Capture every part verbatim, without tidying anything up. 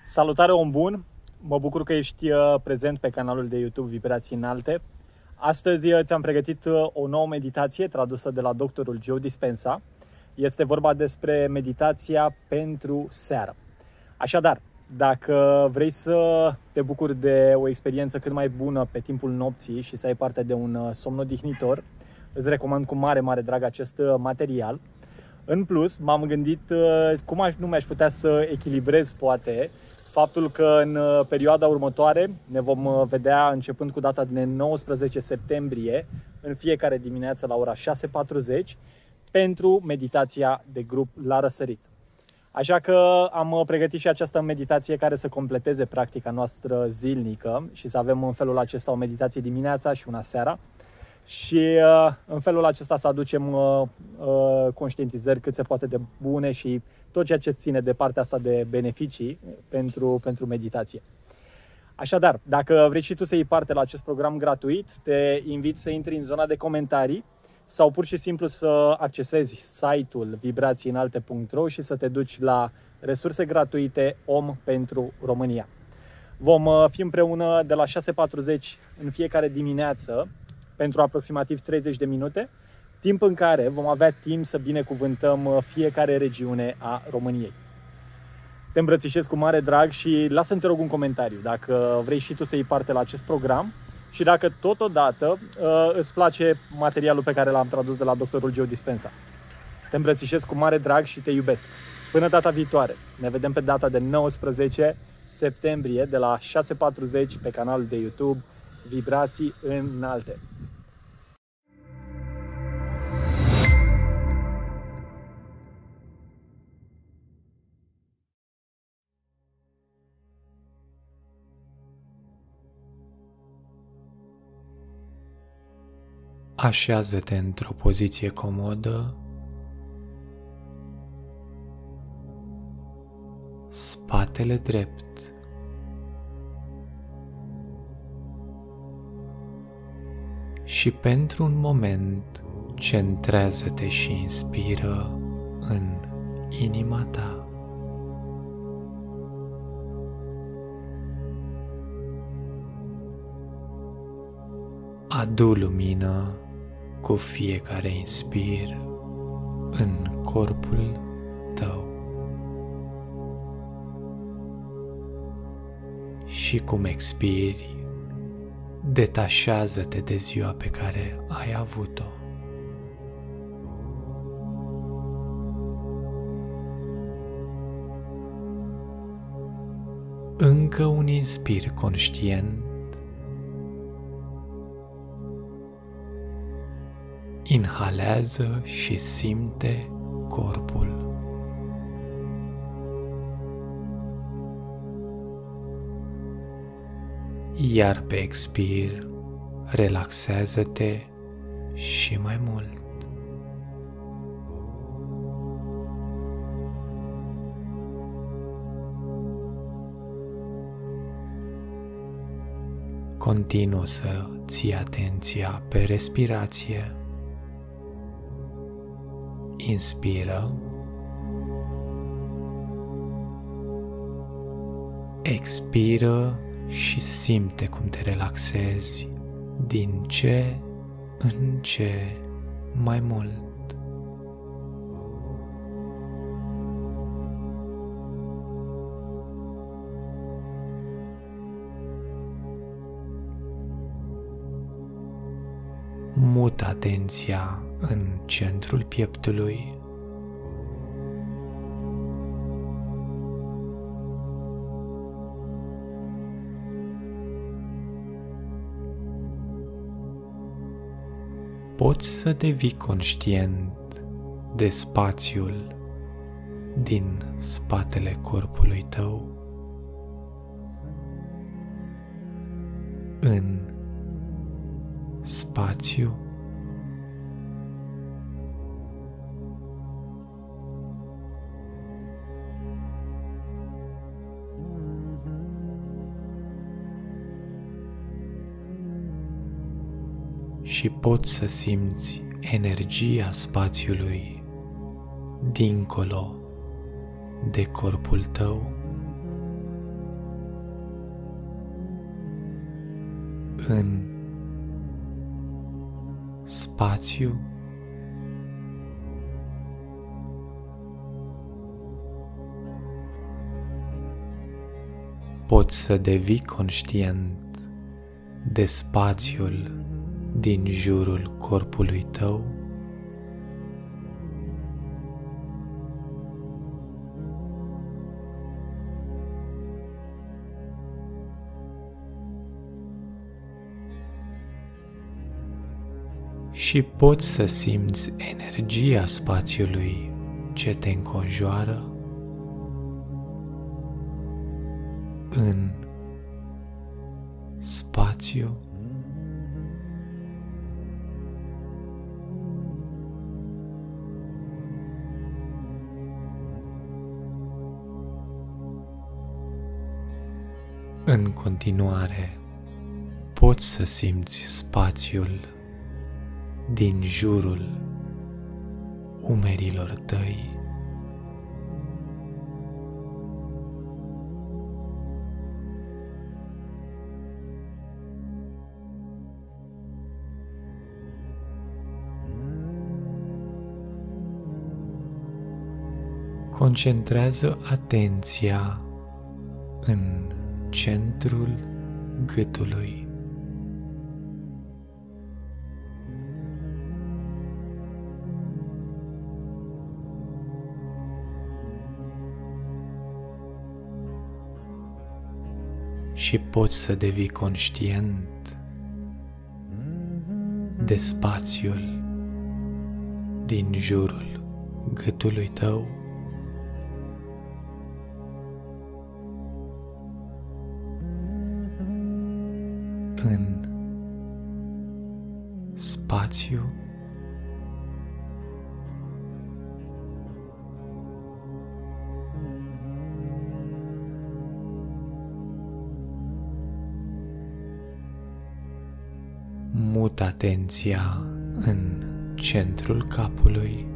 Salutare, om bun! Mă bucur că ești prezent pe canalul de YouTube Vibrații Înalte. Astăzi ți-am pregătit o nouă meditație tradusă de la doctorul Joe Dispenza. Este vorba despre meditația pentru seară. Așadar, dacă vrei să te bucuri de o experiență cât mai bună pe timpul nopții și să ai parte de un somn odihnitor, îți recomand cu mare, mare drag acest material. În plus, m-am gândit cum aș, nu mi-aș putea să echilibrez, poate, faptul că în perioada următoare ne vom vedea începând cu data de nouăsprezece septembrie, în fiecare dimineață la ora șase și patruzeci, pentru meditația de grup la răsărit. Așa că am pregătit și această meditație care să completeze practica noastră zilnică și să avem în felul acesta o meditație dimineața și una seara. Și în felul acesta să aducem conștientizări cât se poate de bune și tot ceea ce ține de partea asta de beneficii pentru, pentru meditație. Așadar, dacă vrei și tu să iei parte la acest program gratuit, te invit să intri în zona de comentarii sau pur și simplu să accesezi site-ul vibrații înalte punct ro și să te duci la resurse gratuite Om pentru România. Vom fi împreună de la șase și patruzeci în fiecare dimineață pentru aproximativ treizeci de minute, timp în care vom avea timp să binecuvântăm fiecare regiune a României. Te îmbrățișez cu mare drag și lasă-mi, te rog, un comentariu dacă vrei și tu să iei parte la acest program și dacă totodată îți place materialul pe care l-am tradus de la doctorul Joe Dispenza. Te îmbrățișez cu mare drag și te iubesc. Până data viitoare, ne vedem pe data de nouăsprezece septembrie de la șase și patruzeci pe canalul de YouTube Vibrații Înalte. Așează-te într-o poziție comodă, spatele drept, și pentru un moment centrează-te și inspiră în inima ta. Adu lumină cu fiecare inspir în corpul tău. Și cum expiri, detașează-te de ziua pe care ai avut-o. Încă un inspir conștient. Inhalează și simte corpul. Iar pe expir, relaxează-te și mai mult. Continuă să ții atenția pe respirație. Inspiră. Expiră și simte cum te relaxezi din ce în ce mai mult. Mută atenția în centrul pieptului. Poți să devii conștient de spațiul din spatele corpului tău, în spațiu și poți să simți energia spațiului dincolo de corpul tău, în spațiu, poți să devii conștient de spațiul din jurul corpului tău, și poți să simți energia spațiului ce te înconjoară în spațiu, în continuare poți să simți spațiul din jurul umerilor tăi, concentrează atenția în centrul gâtului. Și poți să devii conștient de spațiul din jurul gâtului tău, în spațiu mut atenția în centrul capului,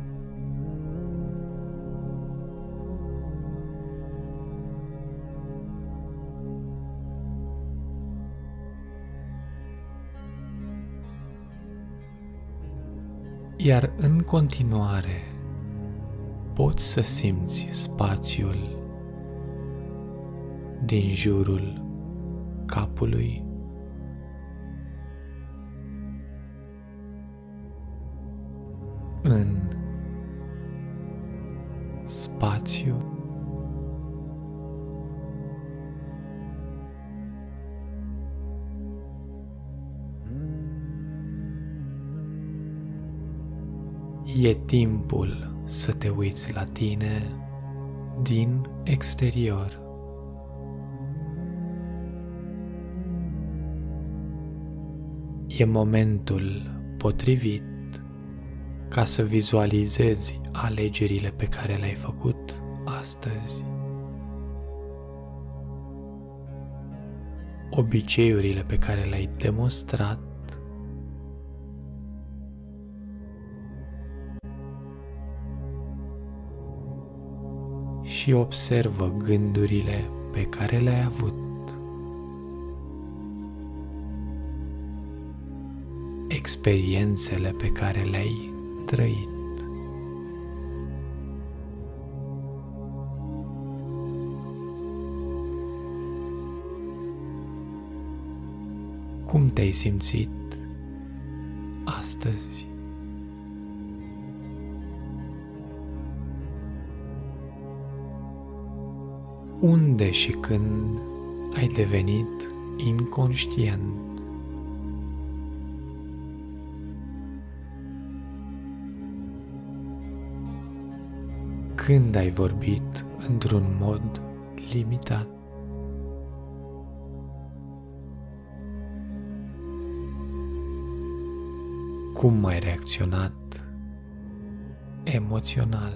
iar în continuare poți să simți spațiul din jurul capului, în spațiu e timpul să te uiți la tine din exterior. E momentul potrivit ca să vizualizezi alegerile pe care le-ai făcut astăzi, obiceiurile pe care le-ai demonstrat și observă gândurile pe care le-ai avut. Experiențele pe care le-ai trăit. Cum te-ai simțit astăzi? Unde și când ai devenit inconștient? Când ai vorbit într-un mod limitat? Cum ai reacționat emoțional?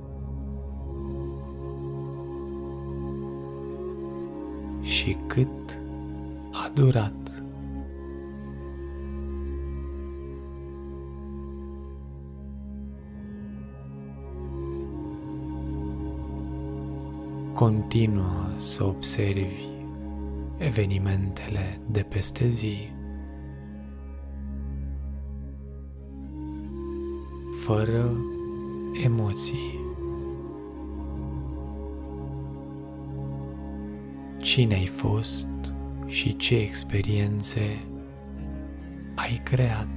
Și cât a durat? Continuă să observi evenimentele de peste zi, fără emoții. Cine ai fost și ce experiențe ai creat?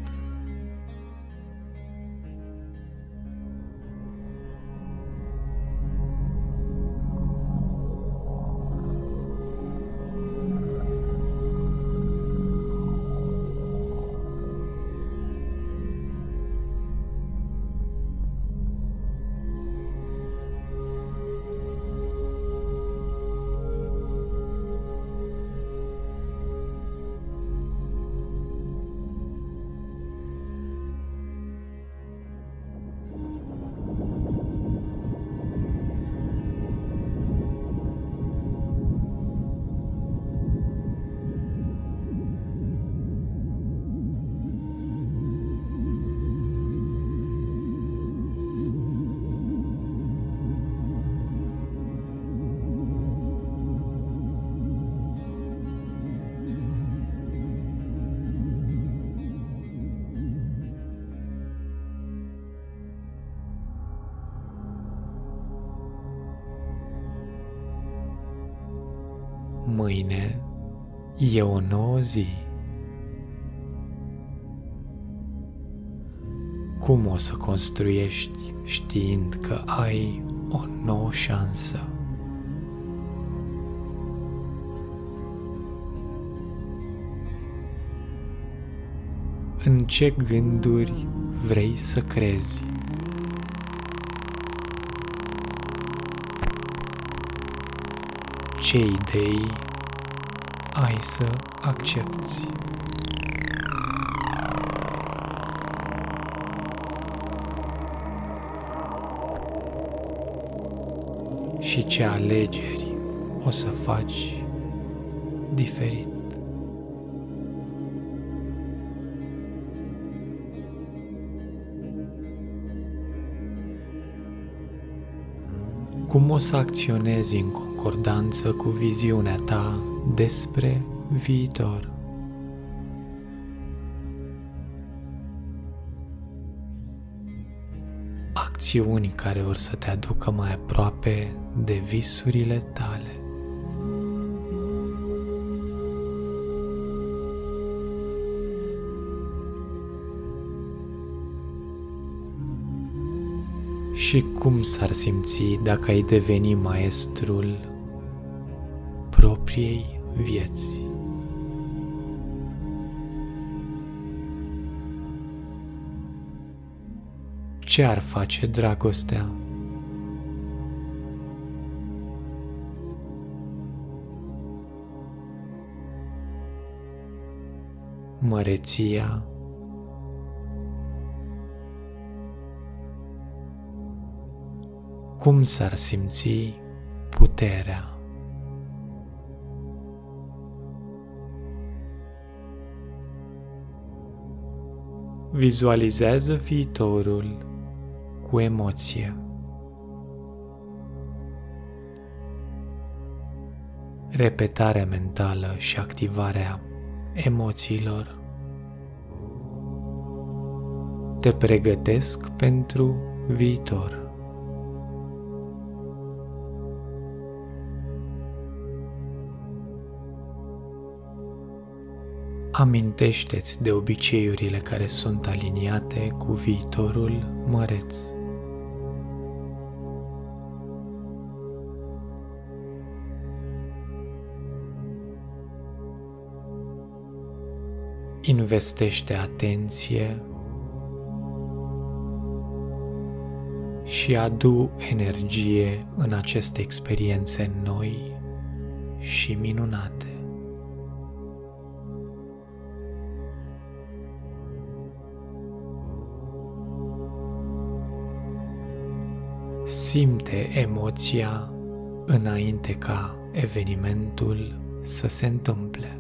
Mâine e o nouă zi. Cum o să construiești știind că ai o nouă șansă? În ce gânduri vrei să crezi? Ce idei ai să accepti? Și ce alegeri o să faci diferit? Cum o să acționezi în concordanță cu viziunea ta despre viitor? Acțiuni care vor să te aducă mai aproape de visurile tale. Și cum s-ar simți dacă ai deveni maestrul propriei vieți? Ce ar face dragostea? Măreția? Cum s-ar simți puterea? Vizualizează viitorul cu emoție. Repetarea mentală și activarea emoțiilor te pregătesc pentru viitor. Amintește-ți de obiceiurile care sunt aliniate cu viitorul măreț. Investește atenție și adu energie în aceste experiențe noi și minunate. Simte emoția înainte ca evenimentul să se întâmple.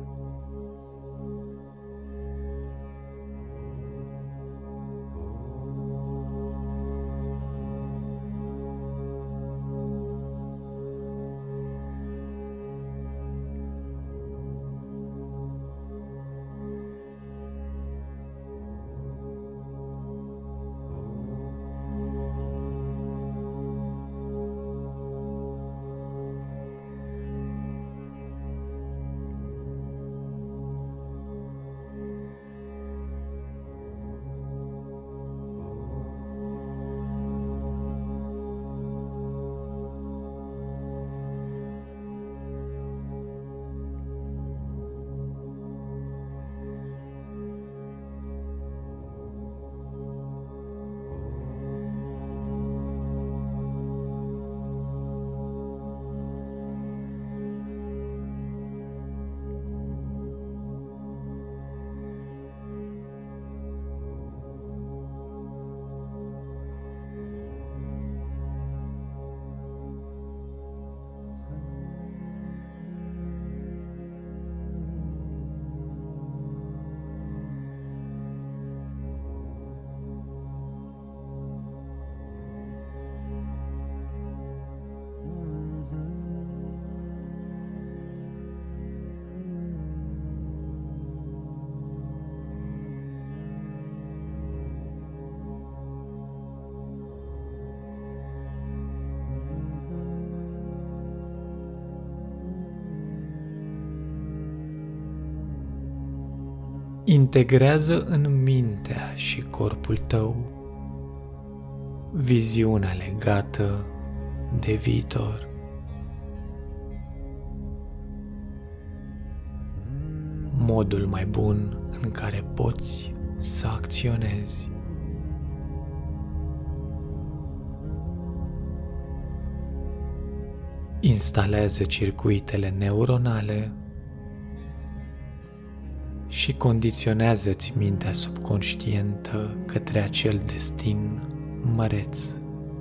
Integrează în mintea și corpul tău viziunea legată de viitor. Modul mai bun în care poți să acționezi. Instalează circuitele neuronale și condiționează-ți mintea subconștientă către acel destin măreț.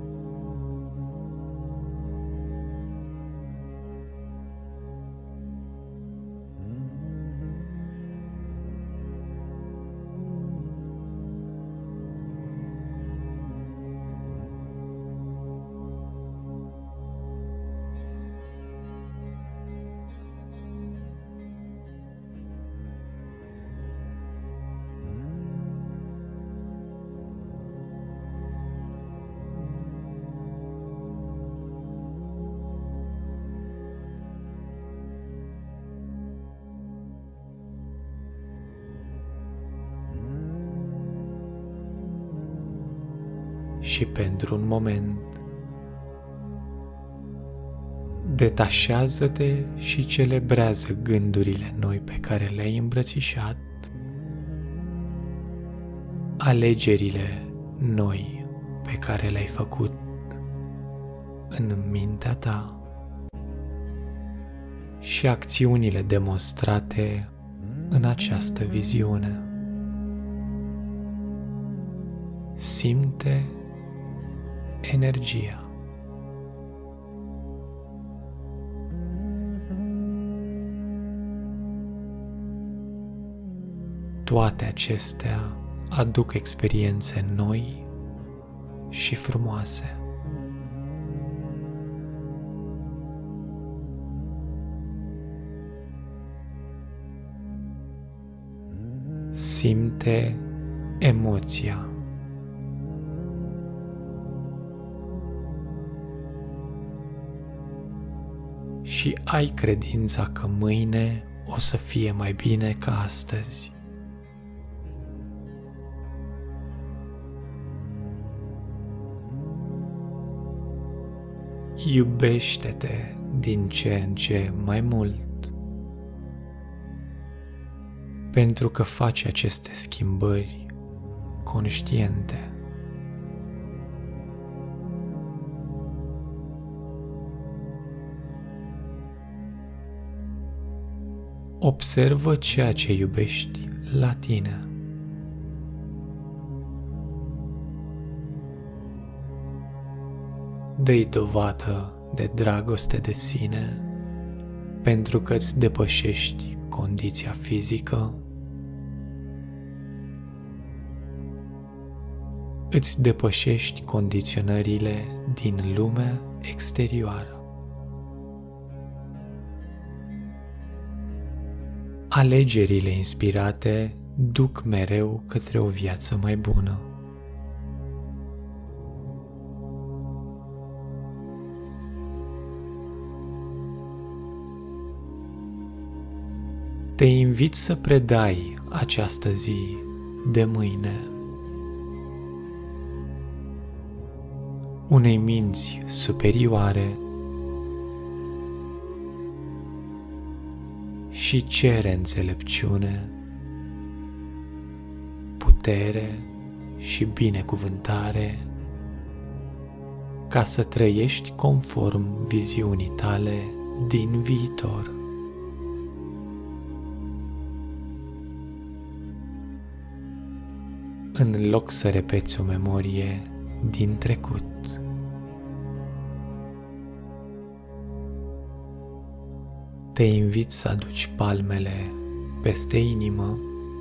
Și pentru un moment, detașează-te și celebrează gândurile noi pe care le-ai îmbrățișat, alegerile noi pe care le-ai făcut în mintea ta și acțiunile demonstrate în această viziune. Simte energia. Toate acestea aduc experiențe noi și frumoase. Simte emoția. Și ai credința că mâine o să fie mai bine ca astăzi. Iubește-te din ce în ce mai mult, pentru că faci aceste schimbări conștiente. Observă ceea ce iubești la tine. Dă-i dovadă de dragoste de sine, pentru că îți depășești condiția fizică, îți depășești condiționările din lumea exterioară. Alegerile inspirate duc mereu către o viață mai bună. Te invit să predai această zi de mâine unei minți superioare și cere înțelepciune, putere și binecuvântare ca să trăiești conform viziunii tale din viitor. În loc să repeți o memorie din trecut. Te invit să aduci palmele peste inimă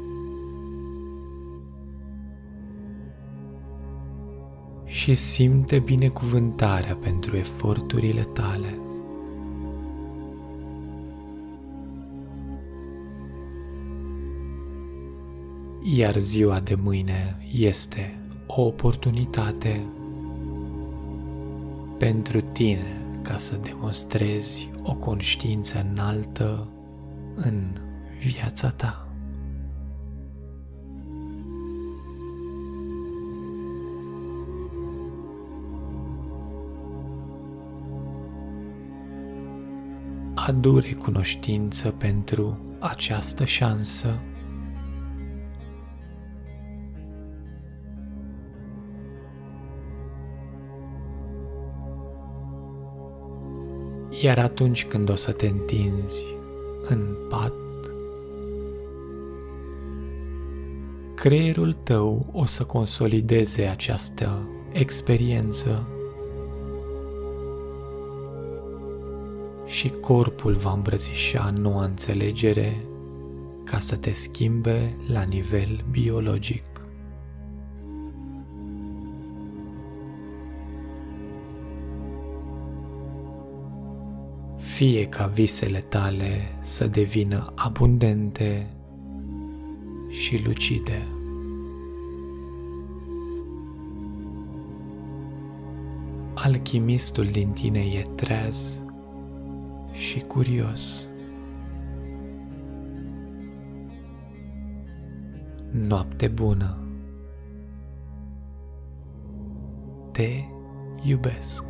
și simte binecuvântarea pentru eforturile tale. Iar ziua de mâine este o oportunitate pentru tine ca să demonstrezi o conștiință înaltă în viața ta. adu recunoștință pentru această șansă. Iar atunci când o să te întinzi în pat, creierul tău o să consolideze această experiență și corpul va îmbrățișa noua înțelegere ca să te schimbe la nivel biologic. Fie ca visele tale să devină abundente și lucide. Alchimistul din tine e treaz și curios. Noapte bună! Te iubesc!